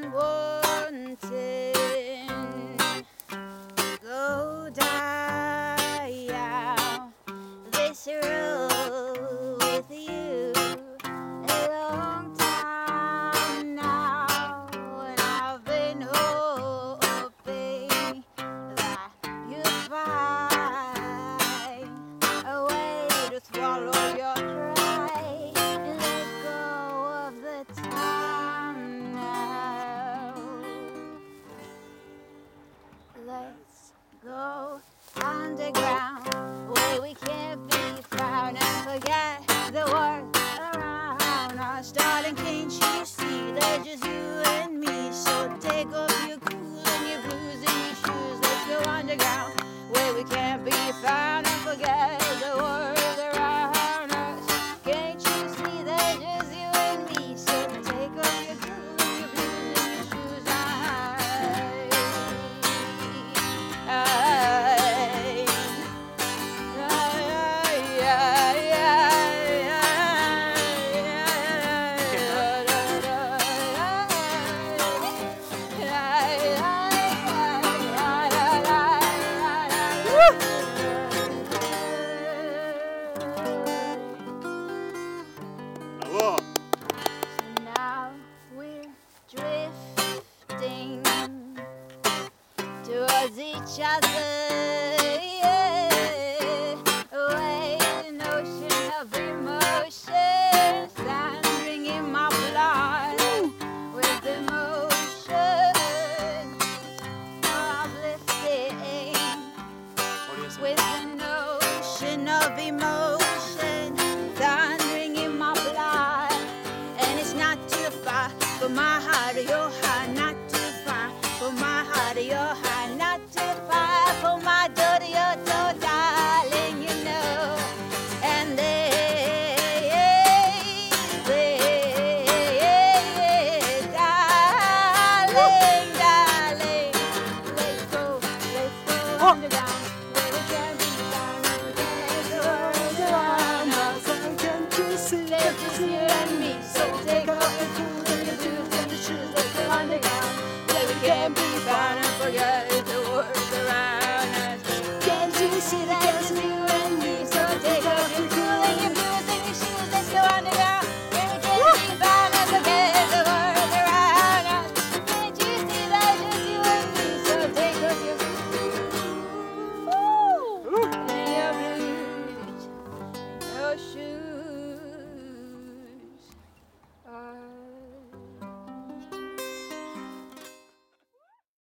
been wanting. Go down this road with you a long time now, and I've been hoping that you'd find a way to swallow your pride and let go of the time now. Let's go underground where we can't be found and forget the world around us. Darling, can't you see there's just you and me? So take off your cool and your blues and your shoes. Let's go underground where we can't be found and forget the world around us. Can't you see there's just you and me? So take off your cool and your blues and your shoes. Bravo. Now we're drifting towards each other, yeah. Away in an ocean of emotions, thundering in my blood with emotion, uplifting with an ocean of emotion, thundering in my blood. And it's not too far for my heart or your heart, not too far for my heart or your heart, not too far for my door to your door, darling, you know. And darling, darling, let's go underground where we can be found. Let's go around us, Can't you see there's just you and me. So